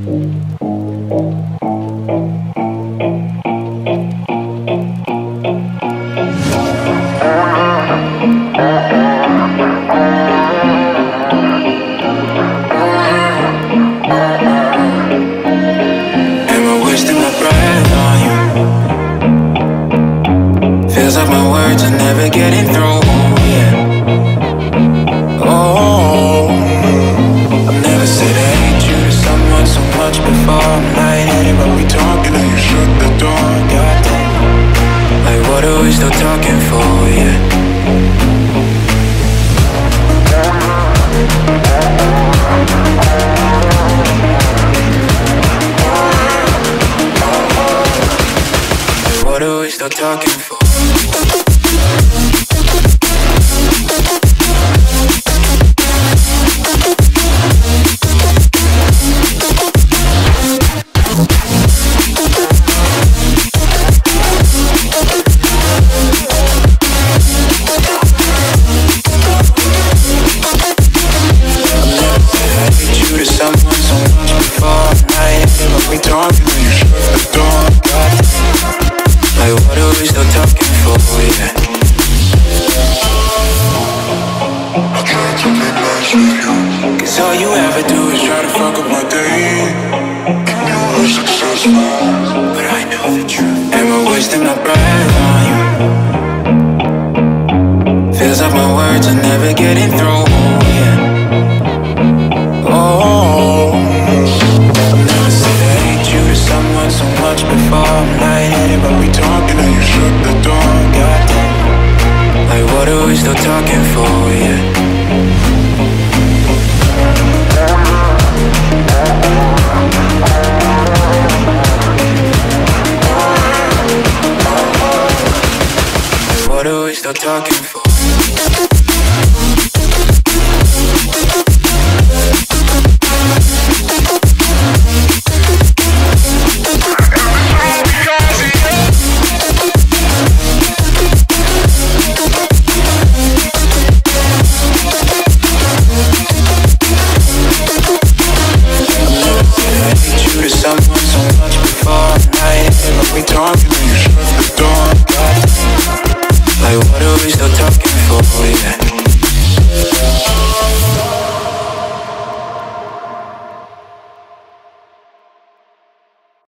Feels like my words are never getting through, yeah. Oh, I've never said I hate you to someone so much before. I'm lightheaded but we talking and you shut the door. Goddamn, like what are we still talking for, yeah. Like what are we still talking for? Cause all you ever do is try to fuck up my day. And you were successful, but I know the truth. Am I wasting my breath on you? Feels like my words are never getting through.